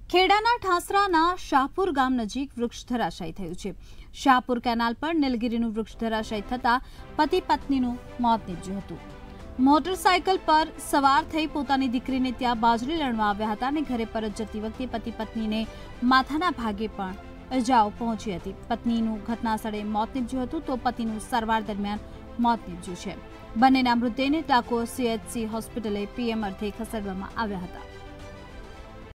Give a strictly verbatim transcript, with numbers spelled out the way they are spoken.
ખેડાના ઠાસરાના શાહપુર ગામ નજીક વૃક્ષ ધરાશાયી થયું છે। શાહપુર કેનાલ પર નીલગીરીનું વૃક્ષ ધરાશાયી થતા પતિ પત્નીનું મોત નીપજ્યું હતું। મોટરસાયકલ પર સવાર થઈ પોતાની દીકરીને ત્યાં બાજરી લણવા આવ્યા હતા અને ઘરે પરત જતી વખતે પતિ પત્નીને માથાના ભાગે પણ ઇજાઓ પહોંચી હતી। પત્નીનું ઘટનાસ્થળે મોત નીપજ્યું હતું તો પતિનું સારવાર દરમિયાન મોત નીપજ્યું છે। બંનેના મૃતદેહને ડાકોર સીએચસી હોસ્પિટલે પીએમ અર્થે ખસેડવામાં આવ્યા હતા।